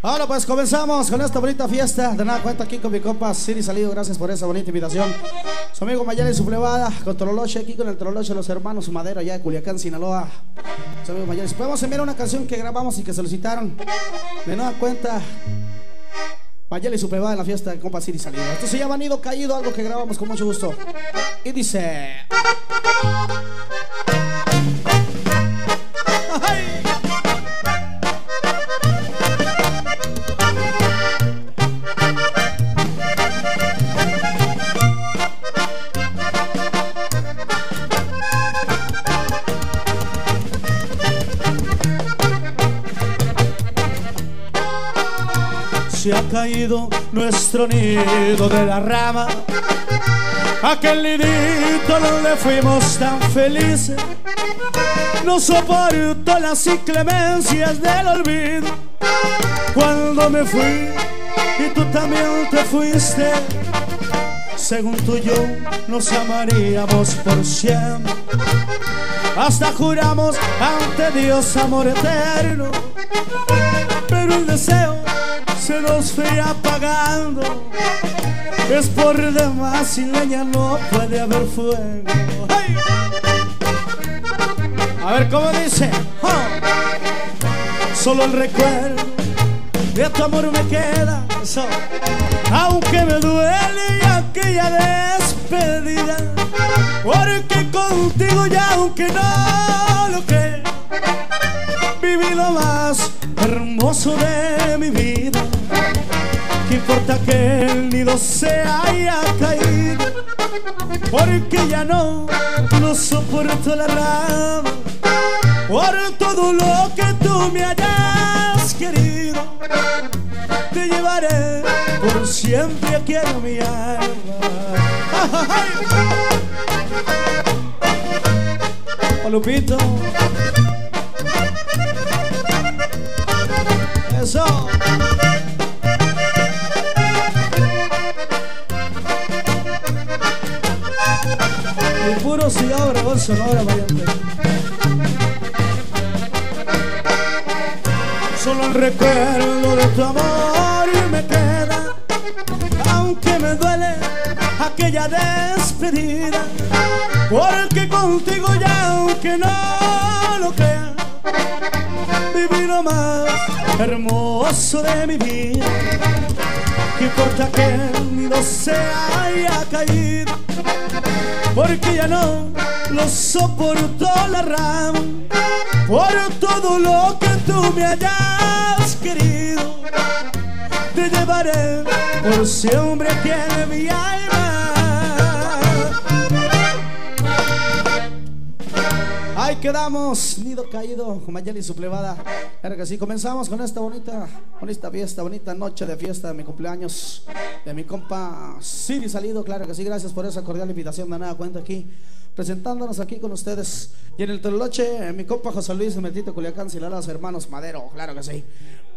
Ahora pues comenzamos con esta bonita fiesta. De nada cuenta aquí con mi compa Siri Salido. Gracias por esa bonita invitación. Su amigo Mayeli su plebada con Tololoche, aquí con el Tololoche de los hermanos Madero, allá de Culiacán, Sinaloa. Su amigo Mayeli. Podemos enviar una canción que grabamos y que solicitaron. De nada cuenta Mayeli su plebada en la fiesta de compa Siri Salido. Esto se llama Nido Caído, algo que grabamos con mucho gusto. Y dice... Se ha caído nuestro nido de la rama, aquel nidito donde fuimos tan felices. No soporto las inclemencias del olvido. Cuando me fui y tú también te fuiste, según tú y yo nos amaríamos por siempre. Hasta juramos ante Dios amor eterno, pero el deseo se nos fue apagando. Es por demás, sin leña no puede haber fuego. ¡Hey! A ver cómo dice. Solo el recuerdo de tu amor me queda. Eso. Aunque me duele aquella despedida, porque contigo ya, aunque no lo creo, viví lo más hermoso de mi vida. ¿Qué importa que el nido se haya caído? Porque ya no soporto la rama. Por todo lo que tú me hayas querido, te llevaré por siempre aquí en mi alma. Oh, Lupito. Eso. El puro cigarro Obregón, Sonora, variante. Solo el recuerdo de tu amor me queda, aunque me duele aquella despedida, porque contigo ya, aunque no lo crea, viví lo más hermoso de mi vida. ¿Qué importa que el nido se haya caído? Porque ya no lo soporto la rama. Por todo lo que tú me hayas querido, te llevaré por siempre aquí en mi alma. Ahí quedamos, Nido Caído, con Mayeli y su plebada. Claro que sí, comenzamos con esta bonita fiesta, bonita noche de fiesta de mi cumpleaños, de mi compa Siri Salido. Claro que sí, gracias por esa cordial invitación. De nada cuenta aquí, presentándonos aquí con ustedes. Y en el Tololoche, mi compa José Luis Metito, Culiacán, Sinaloa, los hermanos Madero. Claro que sí.